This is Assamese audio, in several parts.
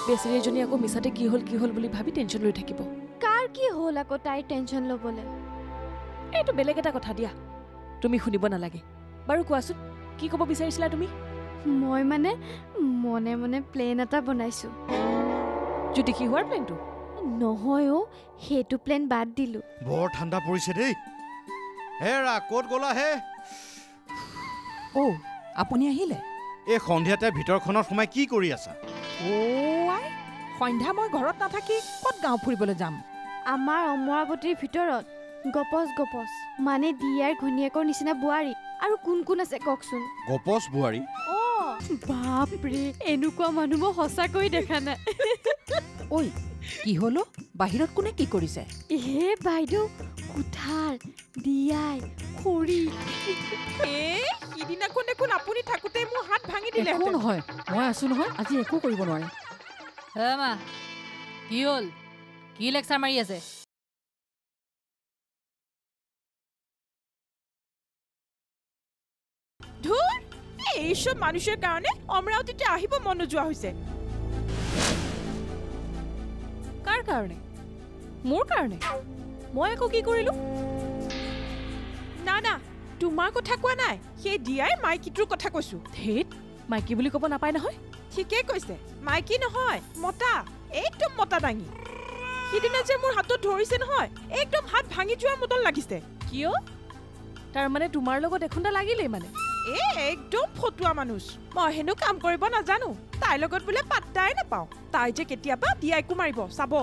বেচেৰি এজনী আকৌ মিছাতে কি হ'ল বুলি ভাবি টেনশ্যন লৈ থাকিব। কাৰ কি হ'ল আকৌ তাইৰ টেনশ্যন ল'বলৈ? এইটো বেলেগ এটা কথা দিয়া, তুমি শুনিব নালাগে। বাৰু কোৱাচোন, কি ক'ব বিচাৰিছিলা তুমি? মই মানে মনে মনে প্লেন এটা বনাইছো। যদি কি হোৱাৰ প্লেনটো? নহয় অ', সেইটো প্লেন বাদ দিলো। বৰ ঠাণ্ডা পৰিছে দেই। হেৰা ক'ত গ'লা হে? অ' আপুনি আহিলে? এই সন্ধিয়াতে ভিতৰখনত সোমাই কি কৰি আছা? অ' সন্ধ্যা মই ঘৰত নাথাকি ক'ত গাঁও ফুৰিবলৈ যাম? আমাৰ অমৰাৱতীৰ ভিতৰত গপচ মানে দিয়াৰ ঘৈণীয়েকৰ নিচিনা বোৱাৰী আৰু কোন কোন আছে কওকচোন? গপচ বোৱাৰী? অ' বাপৰে, এনেকুৱা মানুহ মই সঁচাকৈ দেখা নাই। ঐ কি হলো? বাহিৰত কোনে কি কৰিছে? হে বাইদেউ, কুঠাৰ দিয়াই খৰি। সিদিনাখন দেখোন আপুনি থাকোঁতে মোৰ হাত ভাঙি দিলে। একো নহয়, মই আছো নহয়, আজি একো কৰিব নোৱাৰে। মা কি হ'ল? কি লেকচাৰ মাৰি আছে? ধুৰ, এইসব মানুষের কারণে অমরাবতীতে আহিব মন নোযোৱা হৈছে। কাৰ কাৰণে? মোৰ কাৰণে? মই আকৌ কি কৰিলো? না না, তোমাৰ কথা কোৱা নাই, সেই দিয়াই মাইকীটোৰ কথা কৈছো। ধেত, মাইকী বুলি ক'ব নাপায় নহয়। ঠিকেই কৈছে, মাইকী নহয় মতা, একদম মতা দাঙি। সিদিনা যে মোৰ হাতত ধৰিছে নহয়, একদম হাত ভাঙি যোৱাৰ মতন লাগিছে। কিয়? তাৰমানে তোমাৰ লগত এখুন্দা লাগিলেই মানে? একদম ফটুৱা মানুষ। মই হেনো কাম কৰিব নাজানো, তাইৰ লগত বোলে পাত্তাই নাপাওঁ। তাই যে কেতিয়াবা দিয়াইকো মাৰিব চাব।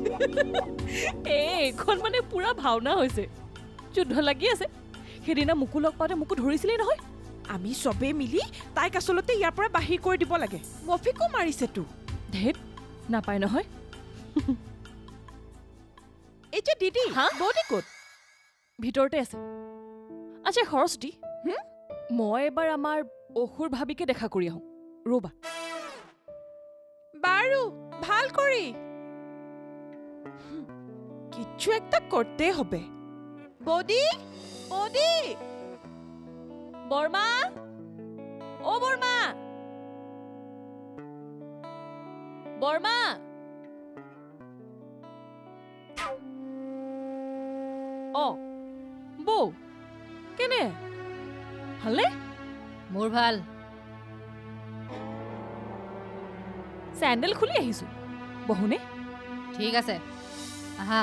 এইখন মানে পুৰা ভাওনা হৈছে, যুদ্ধ লাগি আছে। সেইদিনা মোকো লগ পাওঁতে মোকো ধৰিছিলেই নহয়। আমি চবেই মিলি তাইক আচলতে ইয়াৰ পৰা বাহিৰ কৰি দিব লাগে। মফিকো মাৰিছেতো। ধেত, নাপায় নহয়। এই যে দিদি, বৌদি ক'ত? ভিতৰতে আছে। আচ্ছা সৰস্বতী, মই এবাৰ আমাৰ অসুৰ ভাবিকে দেখা কৰি আহোঁ, ৰ'বা। বাৰু, ভাল কৰি। কিছু একটা করতে হবে। বৌদি, বৌদি। বৰ্মা, ও বৰ্মা, বৰ্মা। অ বৌ, কেনে? ভালনে? মোৰ ভাল। চেণ্ডেল খুলি আহিছো, বহোনে? ঠিক আছে, আহা।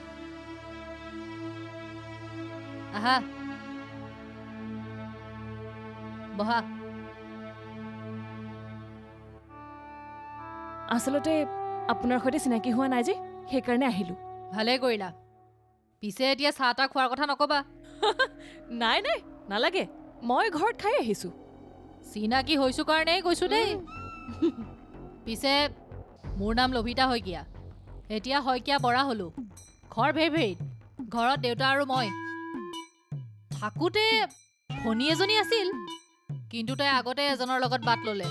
আহা, বহা। আচলতে আপোনাৰ সৈতে চিনাকি হোৱা নাই যে, সেইকাৰণে আহিলো। ভালে কৰিলা। পিছে এতিয়া চাহ তাহ খোৱাৰ কথা নকবা। নাই নাই, নালাগে, মই ঘৰত খাই আহিছো। চিনাকি হৈছো কাৰণেই কৈছো দেই। পিছে মোৰ নাম লভিতা শইকীয়া। এতিয়া শইকীয়া বৰা হলো। ঘৰ ভেৰভেৰিত। ঘৰত দেউতা আৰু মই থাকোঁতে ভনী এজনী আছিল, কিন্তু তাই আগতে এজনৰ লগত বাট ললে।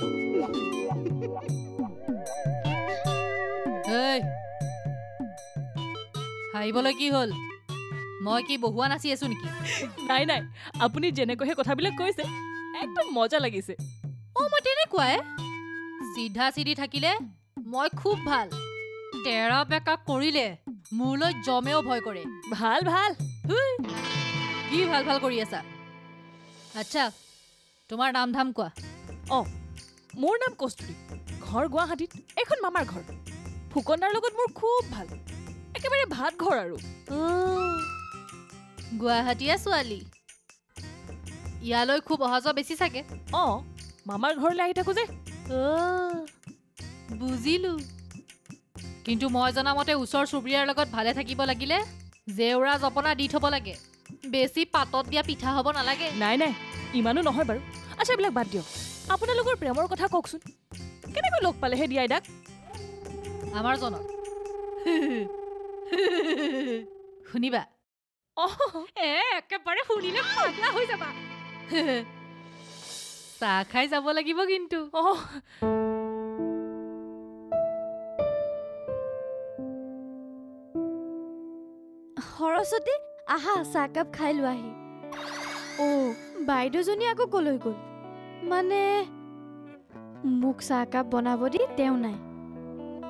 হাঁহিবলৈ কি হ'ল? মই কি বহুৱা নাচি আছো নেকি? নাই নাই, আপুনি যেনেকৈহে কথাবিলাক কৈছে একদম মজা লাগিছে। মই তেনেকুৱাই। চিধা চিধি থাকিলে মই খুব ভাল, তেৰা বেকা কৰিলে মোৰলৈ জমেও ভয় কৰে। ভাল ভাল। কি ভাল ভাল কৰি আছা? আচ্ছা, তোমাৰ নাম ধাম কোৱা। মোৰ নাম কস্তুৰী, ঘৰ গুৱাহাটীত, এখন মামাৰ ঘৰ। ফুকনদাৰ লগত মোৰ খুব ভাল, একেবাৰে ভাত ঘৰ আৰু। গুৱাহাটীয়া ছোৱালী, ইয়ালৈ খুব অহা যোৱা বেছি চাগে? মামাৰ ঘৰলৈ আহি থাকো যে। বুজিলো। কিন্তু মই জনামতে ওচৰ চুবুৰীয়াৰ লগত ভালে থাকিব লাগিলে জেউৰা জপনা দি থব লাগে, বেছি পাতত দিয়া পিঠা হ'ব নালাগে। নাই নাই, ইমানো নহয় বাৰু। আচ্ছা, এইবিলাক বাদ দিয়ক, আপোনালোকৰ প্ৰেমৰ কথা কওকচোন। কেনেকৈ লগ পালেহে দিয়াই দাক? আমাৰ জনক শুনিবা? একেবাৰে শুনিলে পাগলা হৈ যাবা। চাহ খাই যাব লাগিব কিন্তু। সৰস্বতী, আহা চাহকাপ খাই লোৱাহি। বাইদেউজনী আকৌ কলৈ গ'ল? মানে মোক চাহকাপ বনাব দি তেওঁ নাই।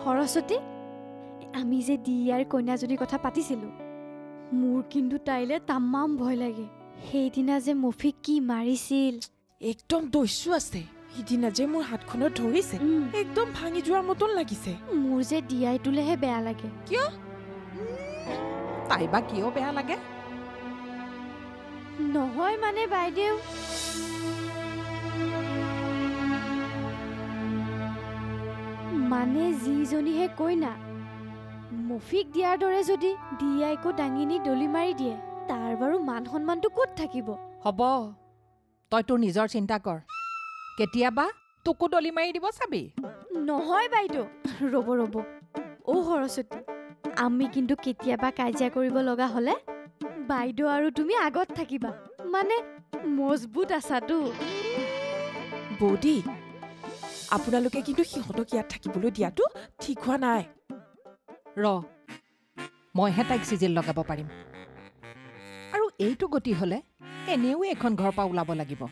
সৰস্বতী আমি যে দিয়াৰ কন্যাজনীৰ কথা পাতিছিলোঁ মোৰ কিন্তু তাইলে তামাম ভয় লাগে সেইদিনা যে মফিক কি মাৰিছিল একদম দস্যু আছে সিদিনা যে মোৰ হাতখনত ধৰিছে একদম ভাঙি যোৱাৰ মতন লাগিছে মোৰ যে দিয়াই তোলেহে বেয়া লাগে কিয় তাই বা কিয় বেয়া লাগে নহয় মানে বাইদেউ মানে যিজনীহে কইনা মফিক দিয়াৰ দৰে যদি দিয়াইকো দাঙি নি দলি মাৰি দিয়ে তাৰ বাৰু মান সন্মানটো ক'ত থাকিব হ'ব তই তোৰ নিজৰ চিন্তা কৰ কেতিয়াবা তোকো দলি মাৰি দিব চাবি নহয় বাইদেউ ৰ'ব ৰ'ব অ' সৰস্বতী আমি কিন্তু কেতিয়াবা কাজিয়া কৰিব লগা হ'লে বাইদেউ আৰু তুমি আগত থাকিবা মানে মজবুত আছাতো বৌদি আপোনালোকে কিন্তু সিহঁতক ইয়াত থাকিবলৈ দিয়াটো ঠিক হোৱা নাই মইহে তাইক চিজিল লগাব পাৰিম আৰু এইটো গতি হ'লে এনেও এখন ঘৰৰ পৰা ওলাব লাগিব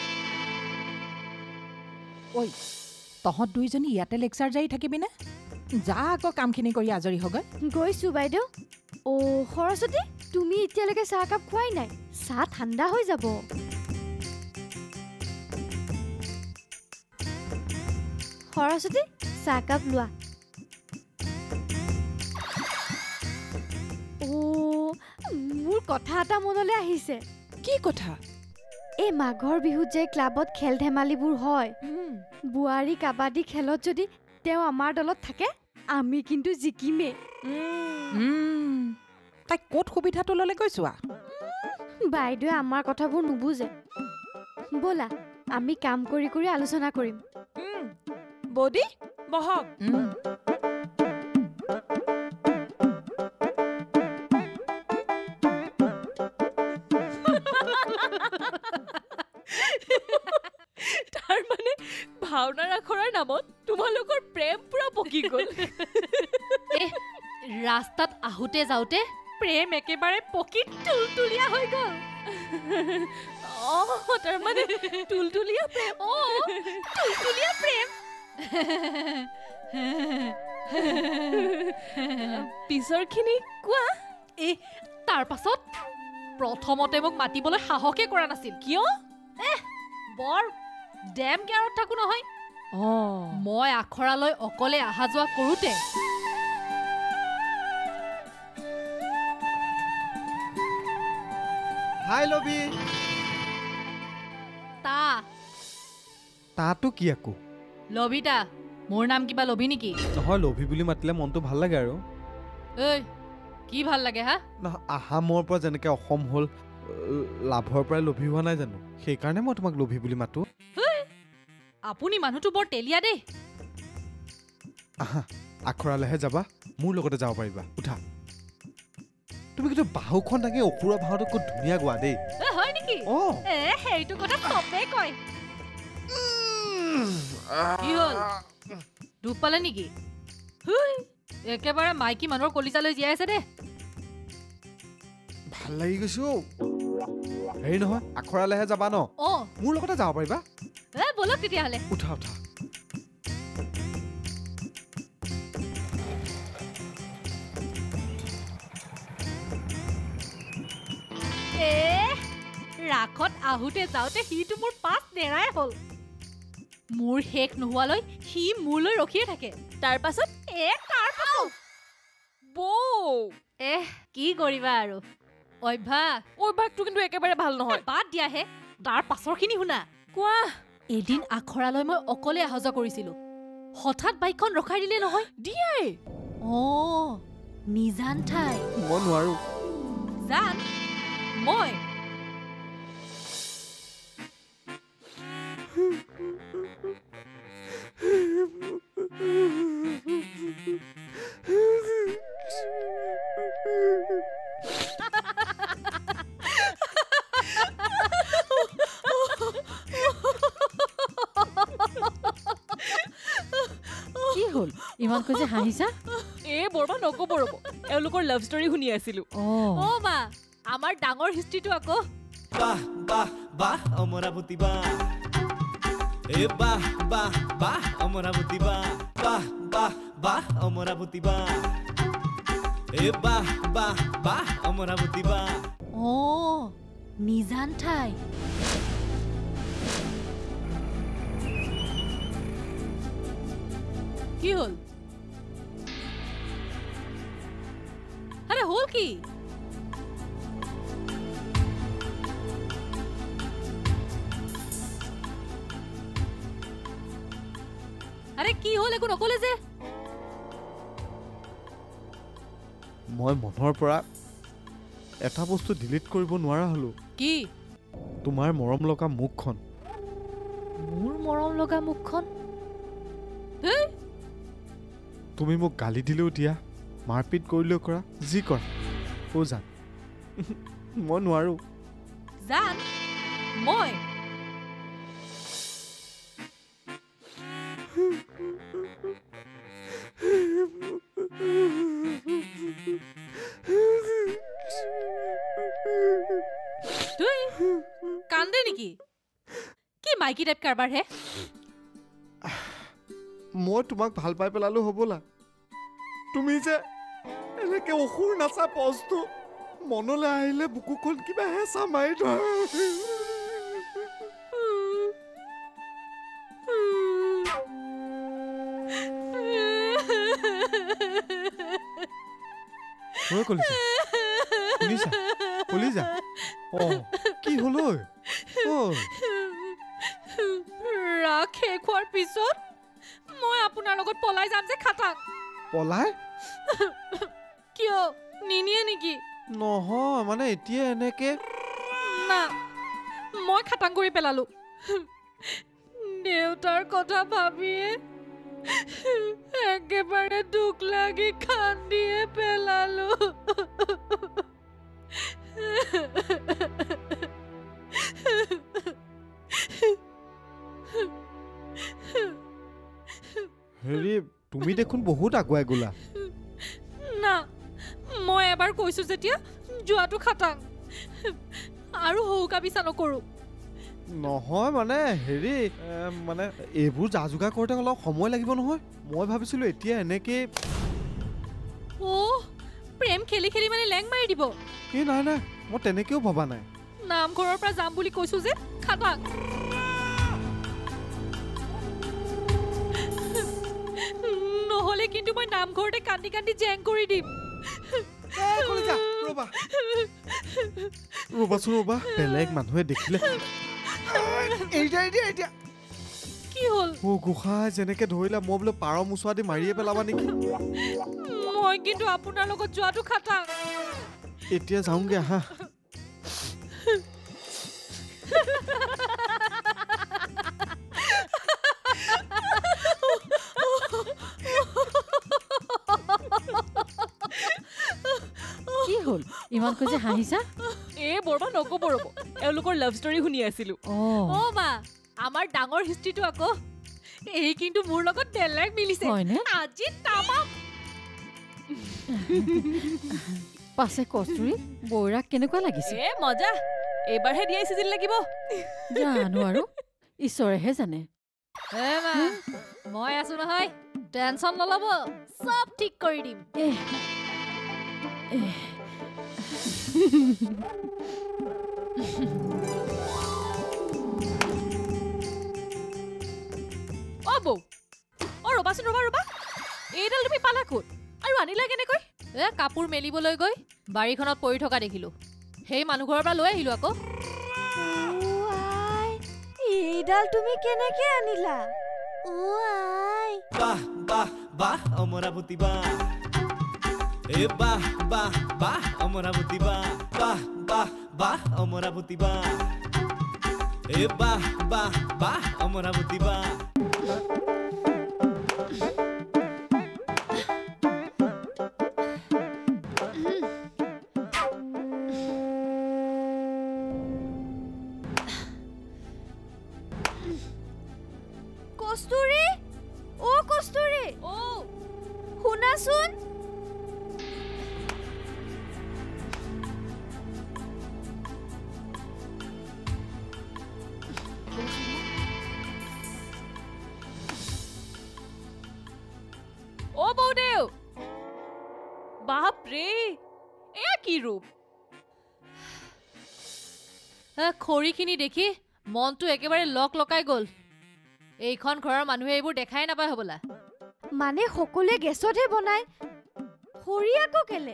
ঐ তহঁত দুইজনী ইয়াতে লেকচাৰ জাৰি থাকিবিনে যা আকৌ কামখিনি কৰি আজৰি হগৈ গৈছো বাইদেউ অ' সৰস্বতী তুমি এতিয়ালৈকে চাহকাপ খোৱাই নাই চাহ ঠাণ্ডা হৈ যাব সৰস্বতী চাহকাপ লোৱা মোৰ কথা এটা মনলৈ আহিছে কি কথা এই মাঘৰ বিহুত যে ক্লাবত খেল ধেমালিবোৰ হয় বুৱাৰী কাবাডী খেলত যদি তেওঁ আমাৰ দলত থাকে আমি কিন্তু জিকিমে তাই ক'ত সুবিধাটো ল'লে গৈছোৱা বাইদেৱে আমাৰ কথাবোৰ নুবুজে ব'লা আমি কাম কৰি কৰি আলোচনা কৰিম বৌদি বহক তাৰ মানে ভাওনাৰ আখৰৰ নামত তোমালোকৰ প্ৰেম পুৰা পকি গ'ল ৰাস্তাত আহোঁতে যাওঁতে প্ৰেম একেবাৰে পকি তুলতুলীয়া হৈ গ'ল তাৰ মানে তুলতুলীয়া প্ৰেম তুলতুলীয়া প্ৰেম পিছৰখিনি কোৱা তাৰ পাছত প্ৰথমতে মোক মাতিবলৈ সাহসে কৰা নাছিল কিয় বৰ ডেম কেয়াৰত থাকো নহয় মই আখৰালৈ অকলে অহা যোৱা কৰোঁতে হাই লবি তাতো কি আকৌ লবিতা মোৰ নাম কিবা লবি নেকি নহয় লবি বুলি মাতিলে মনটো ভাল লাগে আৰু ঐ কি ভাল লাগে হা নহয় আসামৰ পৰা যেনেকৈ অসম হ'ল লাভৰ পৰাই লভি হোৱা নাই জানো সেইকাৰণে মই তোমাক লভি বুলি মাতো আপুনি মানুহটো বৰ তেলীয়া দেই আহা আখৰালেহে যাবা মোৰ লগতে যাব পাৰিবা উঠা তুমি কিন্তু বাহুখন দাঙি অপুৰা ভাওটো খুব ধুনীয়া গোৱা দেই হয় নেকি সেইটো কথা চবেই কয় কি হ'ল দুখ পালে নেকি একেবাৰে মাইকী মানুহৰ কলিজালৈ জীয়াই আছে দে ভাল লাগি গৈছো হেৰি নহয় আখৰালেহে যাবা ন মোৰ লগতে যাব পাৰিবা বলক তেতিয়াহ'লে উঠা উঠা ৰাখত আহোঁতে যাওঁতে সিটো মোৰ পাছ নেৰাই হ'ল মোৰ শেষ নোহোৱালৈ সি মোলৈ ৰখিয়ে থাকে তাৰ পাছত কি কৰিবা আৰু অভ্যাসটো কিন্তু একেবাৰে ভাল নহয় বাদ দিয়াহে তাৰ পাছৰখিনি শুনা কোৱা এদিন আখৰালৈ মই অকলে অহা যোৱা কৰিছিলো হঠাৎ বাইকখন ৰখাই দিলে নহয় দিয়াই নিজান ঠাই মই নোৱাৰো জান মই কি হ'ল ইমান কৈছে হাঁহিছা বৰমা নক'ব ৰ'ব এওঁলোকৰ লাভ ষ্টৰী শুনি আছিলো মা আমাৰ ডাঙৰ হিষ্ট্ৰীটো আকৌ বাহ বাহ বাহ অমৰাৱতী বাহ বাহ বাহ বাহ অমৰাৱতী বাহ বাহ বাহ বাহ অমরাবতী বাহ এ বাহ বাহ বাহ অমরাবতী বাহ অ নিজান ঠাই কি হল আরে হল কি আরে কি হল একো নকলে যে মই মনৰ পৰা এটা বস্তু ডিলিট কৰিব নোৱাৰা হলো কি তোমাৰ মৰম লগা মুখখন মোৰ মৰম লগা মুখখন তুমি মোক গালি দিলেও দিয়া মাৰপিট কৰিলেও কৰা যি কৰা ও জান মই নোৱাৰো জান মই তুই কান্দে নেকি কি মাইকী টাইপ কাৰবাৰ হে মই তোমাক ভাল পাই পেলালো হ'বলা তুমি যে এনেকে অসুৰ নাচা পজটো মনলৈ আহিলে বুকুখন কিবা হেঁচা মাৰি ধৰে শুনিছা কলিজা কি হল ৰাগ শেষ হোৱাৰ পিছত মই আপোনাৰ লগত পলাই যাম যে খাটাং পলাই কিয় নিনিয়ে নেকি নহয় মানে এতিয়া এনেকে না মই খাটাং কৰি পেলালো দেউতাৰ কথা ভাবিয়ে একেবাৰে দুখ লাগি কান্দিয়ে পেলালো হেৰি তুমি দেখোন বহুত আগুৱাই গলা না মই এবাৰ কৈছো যেতিয়া যোৱাটো খাটাং আৰু হৌকা বিচা নকৰো নহয় মানে হেৰি মানে এইবোৰ যা যোগাৰ কৰোঁতে অলপ সময় লাগিব নহয় মই ভাবিছিলো এতিয়া এনেকে প্ৰেম খেলি খেলি মানে লেং মাৰি দিব এই নাই নাই মই তেনেকেও ভবা নাই নামঘৰৰ পৰা যাম বুলি কৈছো যে খাটাং নহলে কিন্তু মই নামঘৰতে কান্দি কান্দি জেং কৰি দিম ৰবাচোন ৰবা বেলেগ মানুহে দেখিলে কি হল গোসাঁই যেনেকে ধৰিলা মই বোলে পাৰ মোচোৱা দি মাৰিয়ে পেলাবা নেকি মই কিন্তু আপোনাৰ লগত যোৱাটো খাটাং এতিয়া যাওঁগে আহা কি হল ইমান কৈছে হাঁহিছা বৰবা নকব ৰব এওঁলোকৰ লাভ ষ্টৰী শুনি আছিলো মা আমাৰ ডাঙৰ হিষ্ট্ৰীটো আকৌ এই কিন্তু মোৰ লগত বেলেগ মিলিছে আজি তামাম পাছে কস্তুৰী বৈৰাগ কেনেকুৱা লাগিছে মজা এইবাৰহে দিয়াই চিজিল লাগিব জানো আৰু ঈশ্বৰেহে জানে মই আছো নহয় টেনচন নলব সব ঠিক কৰি দিম বৌ ৰবাচোন ৰবা এইডাল তুমি পালা ক'ত আৰু আনিলা কেনেকৈ কাপোৰ মেলিবলৈ গৈ বাৰীখনত পৰি থকা দেখিলো সেই মানুহ ঘৰৰ পৰা লৈ আহিলো আকৌ এইডাল তুমি কেনেকে আনিলা বাহ বাহ বাহ অমরাবতী বাহ এ বাহ বাহ বাহ অমরাবতী বাহ বাহ বাহ বাহ অমরাবতী বাহ এ বাহ বাহ বাহ অমরাবতী বাহ কস্তুৰী কস্তুৰী শুনাচোন বাপৰে এয়া কি ৰূপ খৰিখিনি দেখি মনটো একেবাৰে লক লকাই গ'ল এইখন ঘৰৰ মানুহে এইবোৰ দেখাই নাপায় হ'বলা মানে সকলোৱে গেছতহে বনায় খৰি আকৌ কেলে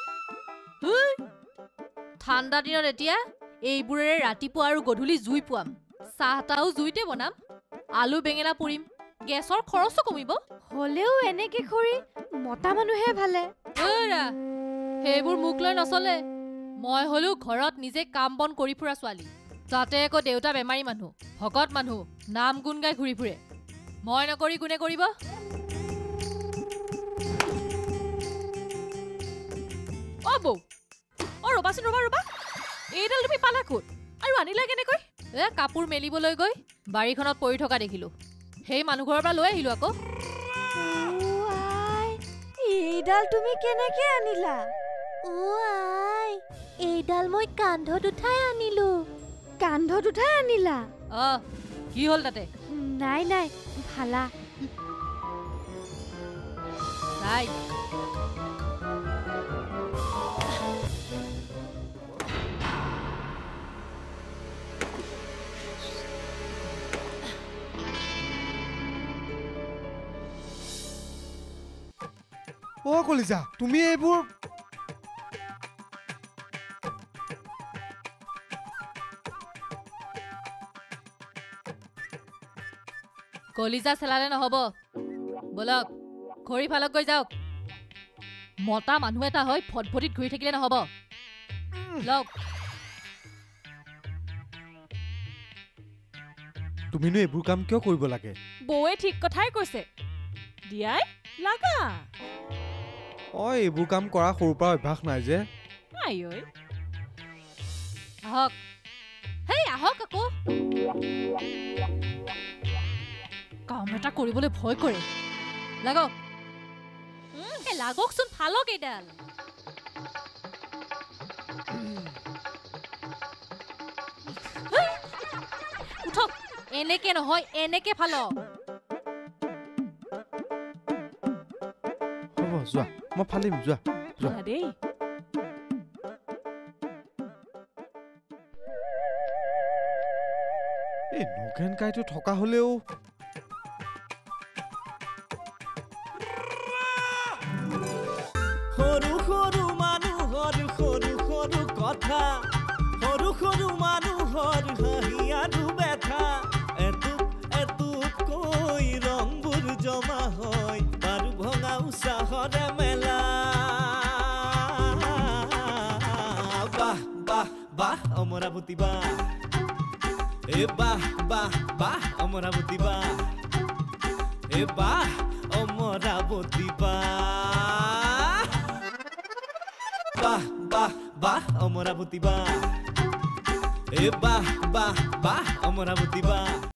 ঠাণ্ডা দিনত এতিয়া এইবোৰেৰে ৰাতিপুৱা আৰু গধূলি জুই পুৱাম চাহ তাহো জুইতে বনাম আলু বেঙেনা পুৰিম গেছৰ খৰচো কমিব হ'লেও এনেকে খৰি মতা মানুহে ভালে সেইবোৰ মোক লৈ নচলে মই হলেও ঘৰত নিজে কাম বন কৰি ফুৰা ছোৱালী তাতে আকৌ দেউতা বেমাৰী মানুহ ভকত মানুহ নাম গুণ গাই ঘূৰি ফুৰে মই নকৰি কোনে কৰিব বৌ ৰবাচোন ৰবা এইডাল তুমি পালা ক'ত আৰু আনিলা কেনেকৈ কাপোৰ মেলিবলৈ গৈ বাৰীখনত পৰি থকা দেখিলো সেই মানুহ ঘৰৰ পৰা লৈ আহিলো আকৌ এইডাল তুমি কেনেকে আনিলা এইডাল মই কান্ধত উঠাই আনিলো কান্ধত উঠাই আনিলা কি হ'ল তাতে নাই ভালা নাই কলিজা তুমি এইবোৰ কলিজা চেলালে নহব বলক খৰি ফালক গৈ যাওক মতা মানুহ এটা হৈ ফটফটিত ঘূৰি থাকিলে নহব লওক তুমিনো এইবোৰ কাম কিয় কৰিব লাগে বৌয়ে ঠিক কথাই কৈছে দিয়াই লাগা এইবোৰ কাম কৰা সৰুৰ পৰা অভ্যাস নাই যে আহক হেই আহক আকৌ কাম এটা কৰিবলৈ ভয় কৰে লাগক লাগকচোন ফালক এইডাল উঠক এনেকে নহয় এনেকে ফালক হ'ব যোৱা মই ফালিম যোৱা দেই এই নগেন কাইটো থকা হলেও সৰু সৰু মানুহৰ সৰু সৰু কথা সৰু সৰু মানুহৰ হাঁহি আৰু ব্যথা এটুপ এটুপকৈ ৰংবোৰ জমা হয় বাৰু ভঙা উৎসাহৰে মেলা বাহ বাহ বাহ অমৰাৱতী বাহ বাহ বাহ বাহ অমৰাৱতী বাহ বাহ অমৰাৱতী বাহ বাহ বাহ বাহ অমৰাৱতী বাহ বাহ বাহ বাহ অমৰাৱতী বাহ